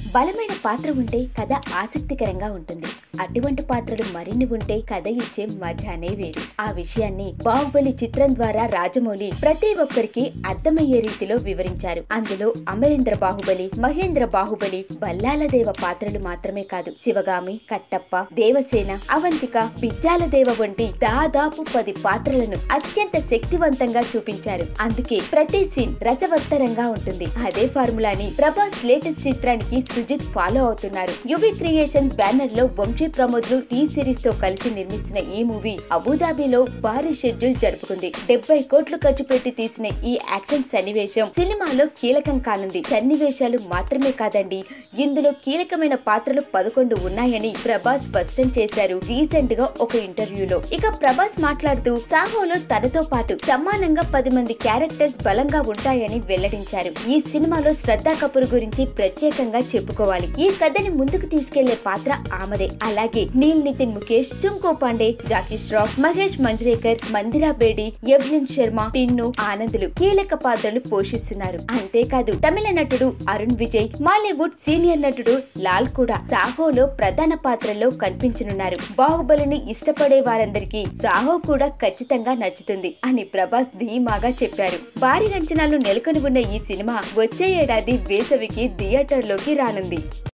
బలమైన పాత్ర ఉంటే కథ ఆసక్తికరంగా ఉంటుంది. అటువంటి పాత్రలు మరిన్ని ఉంటే కథ ఇచ్చే మజానే వేరు. ఆ విషయాన్ని బాహుబలి చిత్రం ద్వారా రాజమౌళి ప్రతి ఒక్కరికి అర్థమయ్యే రీతిలో వివరించారు. అందులో అమరేంద్ర బాహుబలి, మహేంద్ర బాహుబలి, బల్లాల దేవ పాత్రలు మాత్రమే కాదు, శివగామి, కట్టప్ప, దేవసేన, అవంతిక, బిజ్జాల దేవ వంటి దాదాపు 10 పాత్రలను అత్యంత శక్తివంతంగా చూపించారు. అందుకే ప్రతి సీన్ రసవత్తరంగా ఉంటుంది. అదే ఫార్ములాని ప్రభాస్ లేటెస్ట్ చిత్రానికి సుజిత్ ఫాలో అవుతున్నారు. యువి క్రియేషన్స్ బ్యానర్ లో వంశీ ప్రమోద్ లు టీ సిరీస్ తో కలిసి నిర్మిస్తున్న ఈ మూవీ అబుదాబిలో భారీ షెడ్యూల్ జరుపుకుంది. 70 కోట్లు ఖర్చు పెట్టి తీసిన ఈ యాక్షన్ సన్నివేశం సినిమాలో కీలకం కానుంది. సన్నివేశాలు మాత్రమే కాదండి, ఇందులో కీలకమైన పాత్రలు 11 ఉన్నాయని ప్రభాస్ స్పష్టం చేశారు రీసెంట్ గా ఒక ఇంటర్వ్యూలో. ఇక ప్రభాస్ మాట్లాడుతూ సాహోలో తనతో పాటు సమానంగా 10 మంది క్యారెక్టర్స్ బలంగా ఉంటాయని వెల్లడించారు. ఈ సినిమాలో శ్రద్ధా కపూర్ గురించి ప్రత్యేకంగా చెప్పుకోవాలి. ఈ కథని ముందుకు తీసుకెళ్లే పాత్ర ఆమెదే. అలాగే నీల్ నితిన్ ముఖేష్, చుంకో పాండే, జాకీ ష్రాఫ్, మహేష్ మంజ్రేకర్, మందిరా బేడి, ఎవ్లిన్ శర్మ, టిన్ను, ఆనందులు కీలక పాత్రలు పోషిస్తున్నారు. అంతేకాదు తమిళ నటుడు అరుణ్ విజయ్, మాలీవుడ్ సీనియర్ నటుడు లాల్ కూడా సాహోలో ప్రధాన పాత్రల్లో కనిపించనున్నారు. బాహుబలిని ఇష్టపడే వారందరికీ సాహో కూడా ఖచ్చితంగా నచ్చుతుంది అని ప్రభాస్ ధీమాగా చెప్పారు. భారీ అంచనాలు నెలకొని ఉన్న ఈ సినిమా వచ్చే ఏడాది వేసవికి థియేటర్లోకి రానుంది.